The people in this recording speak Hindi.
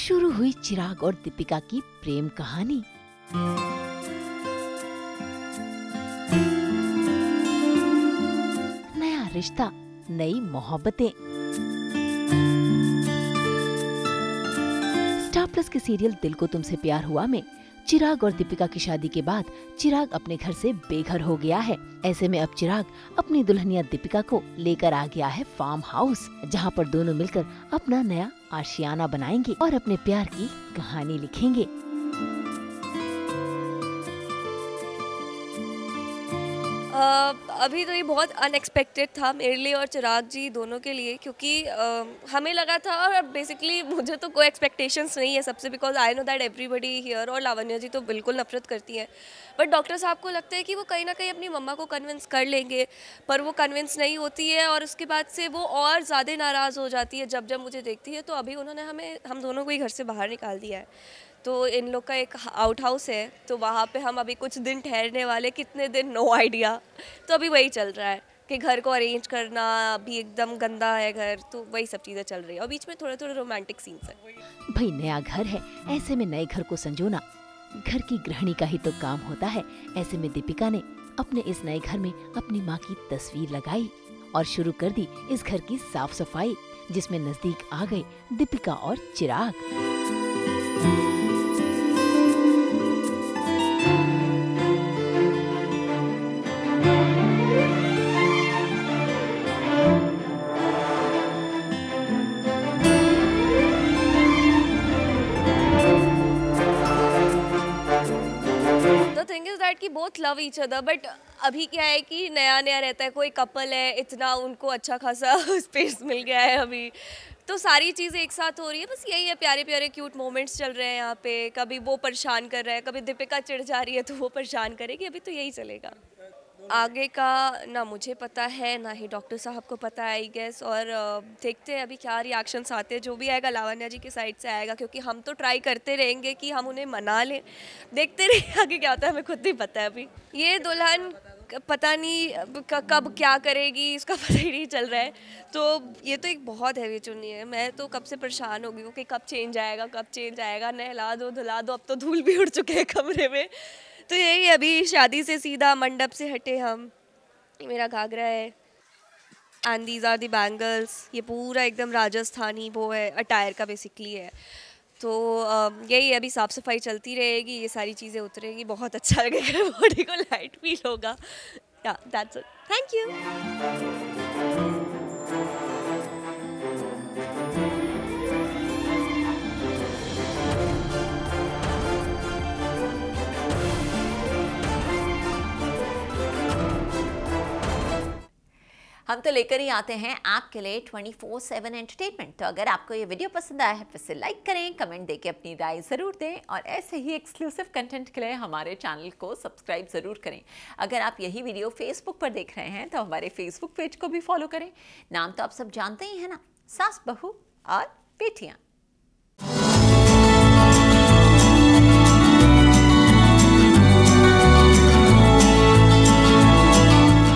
शुरू हुई चिराग और दीपिका की प्रेम कहानी। नया रिश्ता, नई मोहब्बतें। स्टार प्लस के सीरियल दिल को तुमसे प्यार हुआ में चिराग और दीपिका की शादी के बाद चिराग अपने घर से बेघर हो गया है। ऐसे में अब चिराग अपनी दुल्हनिया दीपिका को लेकर आ गया है फार्म हाउस, जहां पर दोनों मिलकर अपना नया आशियाना बनाएंगे और अपने प्यार की कहानी लिखेंगे। अभी तो ये बहुत अनएक्सपेक्टेड था मेरे लिए और चिराग जी दोनों के लिए, क्योंकि हमें लगा था, और बेसिकली मुझे तो कोई एक्सपेक्टेशंस नहीं है सबसे, because I know that everybody here, और लावण्या जी तो बिल्कुल नफरत करती हैं, बट डॉक्टर साहब को लगता है कि वो कहीं ना कहीं अपनी मम्मा को कन्विंस कर लेंगे, पर वो कन्विंस नहीं होती है और उसके बाद से वो और ज़्यादा नाराज़ हो जाती है जब जब मुझे देखती है। तो अभी उन्होंने हम दोनों को ही घर से बाहर निकाल दिया है। तो इन लोग का एक आउट हाउस है, तो वहाँ पे हम अभी कुछ दिन ठहरने वाले, कितने दिन नो आइडिया। तो अभी वही चल रहा है कि घर को अरेंज करना, अभी एकदम गंदा है घर, तो वही सब चीज़ें चल रही है और बीच में थोड़े थोड़े रोमांटिक सीन्स हैं। भाई नया घर है, ऐसे में नए घर को संजोना घर की गृहिणी का ही तो काम होता है। ऐसे में दीपिका ने अपने इस नए घर में अपनी माँ की तस्वीर लगाई और शुरू कर दी इस घर की साफ सफाई, जिसमें नजदीक आ गए दीपिका और चिराग। कि both love each other, but अभी क्या है कि नया नया रहता है, कोई कपल है, इतना उनको अच्छा खासा स्पेस मिल गया है अभी, तो सारी चीज़ें एक साथ हो रही है। बस यही है, प्यारे प्यारे क्यूट मोमेंट्स चल रहे हैं यहाँ पे। कभी वो परेशान कर रहा है, कभी दीपिका चिढ़ जा रही है तो वो परेशान करेगी। अभी तो यही चलेगा। आगे का ना मुझे पता है, ना ही डॉक्टर साहब को पता है आई गेस, और देखते हैं अभी क्या रिएक्शंस आते हैं। जो भी आएगा लावण्या जी की साइड से आएगा, क्योंकि हम तो ट्राई करते रहेंगे कि हम उन्हें मना लें। देखते रहिए आगे क्या होता है, हमें खुद नहीं पता है अभी। ये दुल्हन पता नहीं कब क्या करेगी, इसका पता ही नहीं चल रहा है। तो ये तो एक बहुत हैवी चुन्नी है। मैं तो कब से परेशान हो गई हूँ कि कब चेंज आएगा, कब चेंज आएगा। नहला दो, धुला दो, अब तो धूल भी उड़ चुके हैं कमरे में। तो यही अभी शादी से सीधा मंडप से हटे हम। मेरा घाघरा है and these are the bangles. ये पूरा एकदम राजस्थानी वो है, अटायर का बेसिकली है। तो यही अभी साफ़ सफाई चलती रहेगी, ये सारी चीज़ें उतरेगी, बहुत अच्छा लगेगा, बॉडी को लाइट फील होगा। या दैट्स इट, थैंक यू। हम तो लेकर ही आते हैं आपके लिए 24/7 एंटरटेनमेंट। तो अगर आपको ये वीडियो पसंद आया है तो इसे लाइक करें, कमेंट देके अपनी राय ज़रूर दें और ऐसे ही एक्सक्लूसिव कंटेंट के लिए हमारे चैनल को सब्सक्राइब ज़रूर करें। अगर आप यही वीडियो फेसबुक पर देख रहे हैं तो हमारे फेसबुक पेज को भी फॉलो करें। नाम तो आप सब जानते ही हैं ना, सास बहू और बेटियाँ।